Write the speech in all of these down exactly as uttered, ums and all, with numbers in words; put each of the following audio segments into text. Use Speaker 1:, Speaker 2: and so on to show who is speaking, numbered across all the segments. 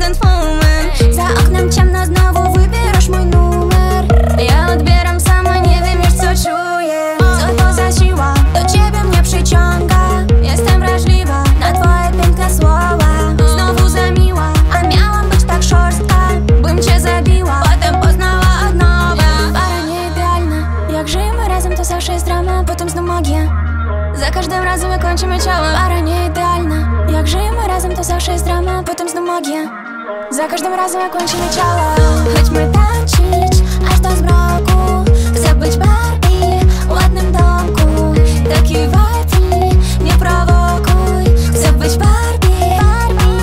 Speaker 1: independent woman.
Speaker 2: Za oknem ciemno, znowu wybierasz mój numer.
Speaker 1: Ja odbieram sama, nie wiem już co czuję.
Speaker 2: Co to za siła, do ciebie mnie przyciąga.
Speaker 1: Jestem wrażliwa
Speaker 2: na twoje piękne słowa.
Speaker 1: Znowu za miła,
Speaker 2: a miałam być tak szorstka,
Speaker 1: bym cię zabiła, potem poznała od nowa.
Speaker 2: Para nie idealna, jak żyjemy razem to zawsze jest drama, potem znów magia.
Speaker 1: Za każdym razem jak kończymy ciałem.
Speaker 2: Para nie idealna, jak żyjemy razem to zawsze jest drama, potem znów magia. Za każdym razem jak kończymy ciała.
Speaker 1: Chodźmy tańczyć
Speaker 2: aż do zmroku.
Speaker 1: Chcę być Barbie w ładnym domku. Taki vibe, nie prowokuj. Chcę być Barbie, Barbie.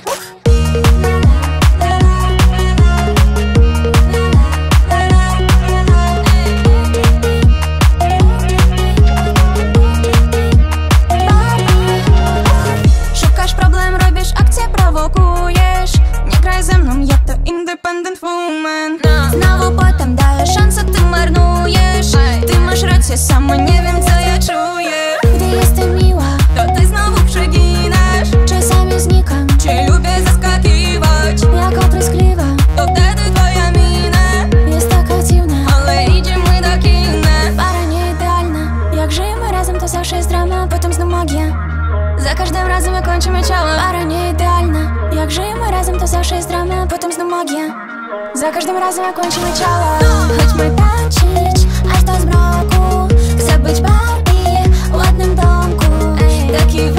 Speaker 1: Szukasz problem, robisz akcję, prowokujesz. Nie graj ze mną, ja to independent woman.
Speaker 2: Znowu potem dajesz
Speaker 1: Szansę ty marnujesz. Ty masz rację, sama nie wiem co ja czuję.
Speaker 2: gdy jestem miła,
Speaker 1: To ty znowu przeginasz.
Speaker 2: czasami znikam,
Speaker 1: Cię lubię zaskakiwać.
Speaker 2: jak opryskliwa.
Speaker 1: To wtedy twoja mina
Speaker 2: Jest taka dziwna,
Speaker 1: ale idziemy do kina.
Speaker 2: para nie idealna, jak żyjemy razem to zawsze jest drama, potem znów magia.
Speaker 1: Za każdym razem jak kończymy ciałem.
Speaker 2: Para nie idealna, jak żyjemy razem to zawsze jest drama, potem znów magia. Za każdym razem jak kończymy ciała.
Speaker 1: Chodźmy tańczyć
Speaker 2: aż do zmroku.
Speaker 1: Chcę być Barbie w ładnym domku. Taki